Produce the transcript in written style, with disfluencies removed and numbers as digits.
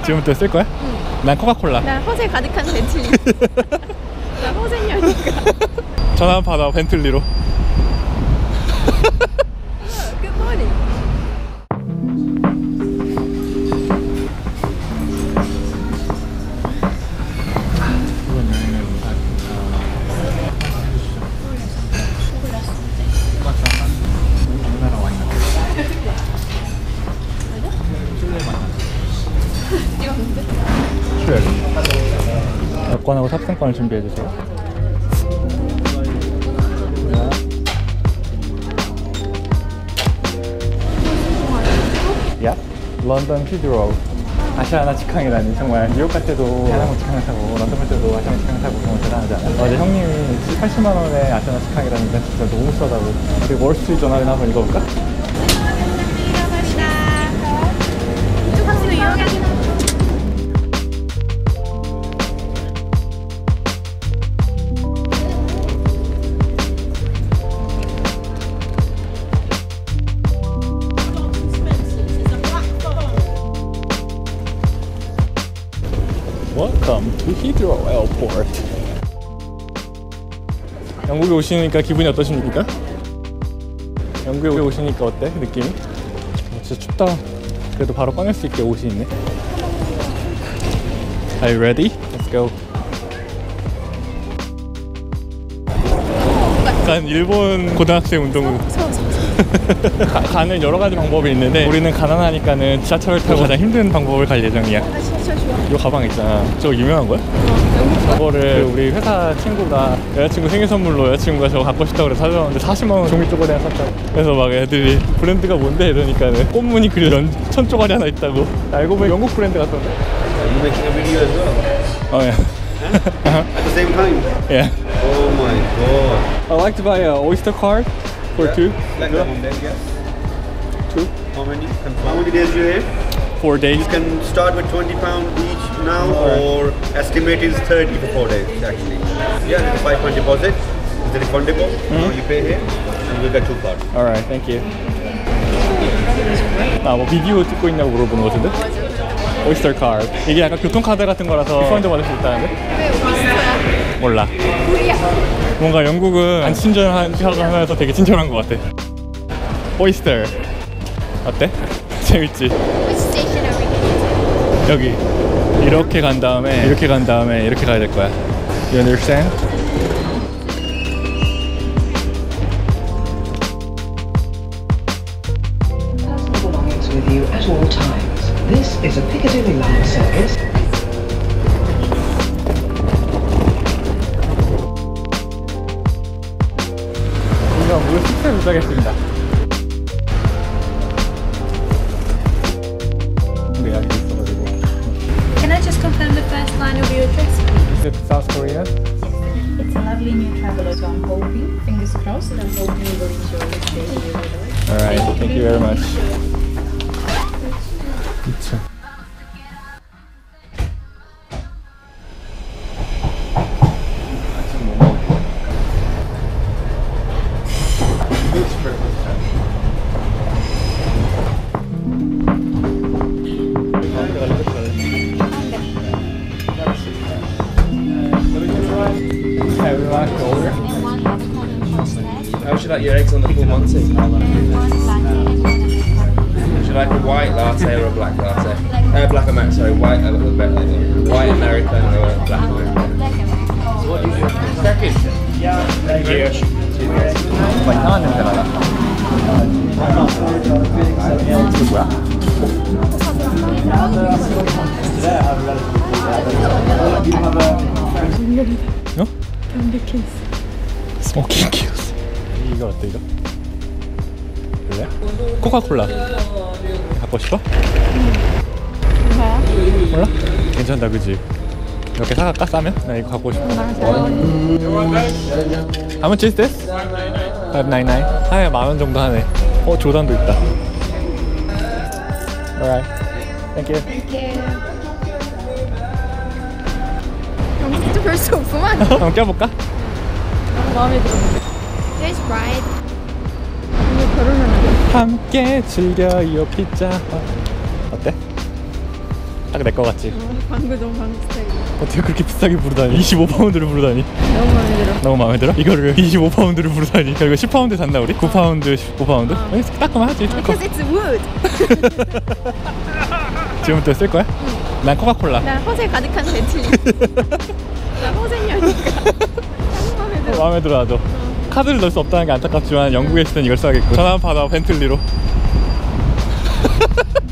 지금부터 쓸 거야? 응. 난 코카콜라. 난 허세 가득한 벤틀리. 난 허세녀니까. 전화 한번 받아, 벤틀리로. 굿모닝. 여권하고 탑승권을 준비해주세요. 야, 런던 히드로우. 아시아나 직항이라니. 정말 뉴욕 갈 때도 아시아나 직항을 타고 런던 갈 때도 아시아나 직항을 타고 정말 대단하지 않아? 어제 형님이 80만 원에 아시아나 직항이라니까 진짜 너무 싸다고. 우리 월스트리트 저널이나 한번 읽어볼까? 이쪽 학생 이용해. Welcome to Heathrow Airport. 영국에 오시니까 기분이 어떠십니까? 영국에 오시니까 어때? 느낌이? 진짜 춥다. 그래도 바로 꺼낼 수 있게 옷이 있네. Are you ready? Let's go. 약간 일본 고등학생 운동은 가는 여러 가지 방법이 있는데 우리는 가난하니까는 지하철을 타고 가장 힘든 방법을 갈 예정이야. 이 가방 있잖아. 저거 유명한 거야? 저거를 우리 회사 친구가 여자친구 생일 선물로 여자친구가 저거 갖고 싶다고 그래서 사줬는데 40만 원 종이 쪼가리 하나 샀다고. 그래서 막 애들이 브랜드가 뭔데 이러니까는 꽃무늬 그려진 천 쪼가리 하나 있다고. 알고 보니 영국 브랜드 같던데. You making a video as well? Oh yeah. At the same time? Yeah. Oh my god. I'd like to buy a Oyster card for two. Like that one then, yes. Two. How many? Confirm. How many days you have? 4 days. You can start with £20 each now, Alright. or estimate is 30 for 4 days actually. Yeah, it's a £5 deposit. Is it refundable? No, you pay here and you get 2 cards. Alright, thank you. 아, 뭐 비디오 찍고 있냐고 물어보는 거 같은데? 오이스터 카드. 이게 약간 교통카드 같은 거라서 리펀드 받을 수 있다는데? 왜 오이스터야? 몰라. 우리야. 뭔가 영국은 안 친절하고 하면서 되게 친절한 것 같아. 오이스터. 어때? 재밌지? Which station are we going 여기 이렇게 간 다음에 이렇게 간 다음에 이렇게 가야 될 거야. You understand? Personal belongings with you at all times. This is a Piccadilly line service. 우리가 무료 숙소에 도착했습니다. 근데 여기 있어가지고. Can I just confirm the first line of your address, please? Is it South Korea? It's a lovely new traveler, so I'm hoping, fingers crossed, and I'm hoping you will enjoy the stay here with us. Alright, thank you very much. 2층. How would you like your eggs on the full Monty? Would you like a white latte or a black latte? Black American, sorry, white American or a black American? So what do you do? Second. Yeah, thank you. 정말 이상한 냄새가 나. 이거 뭐야? 어? 스모킹 키우스. 이거 어때 이거? 그래? 코카콜라 갖고 싶어? 몰라? 괜찮다 그지? 이렇게 사갈까 싸면? 나 이거 갖고 싶어. How much is this? 599. 하나에 10,000원 정도 하네. 조단도 있다. Alright. Thank you. 진짜 별 수 없구만. 한번 껴볼까? 마음에 들어. There's Bride. 오늘 결혼하는 함께 즐겨요 피자. 어때? 딱 내 거 같지? 방구 너무 방구 스타일. 어떻게 그렇게 비싸게 부르다니? 25파운드를 부르다니? 너무 마음에 들어. 너무 마음에 들어? 이거를 25파운드를 부르다니? 결국 10파운드 샀나 우리? 9파운드, 15파운드? 따끔하지? Because it's wood. 지금부터 쓸 거야? 난 코카콜라. 난 허세 가득한 벤틀리. 난 허세녀니까. 딱 마음에 들어. 마음에 들어 나도. 카드를 넣을 수 없다는 게 안타깝지만 영국에 있을 땐 이걸 써야겠고. 전화 한번 받아 벤틀리로.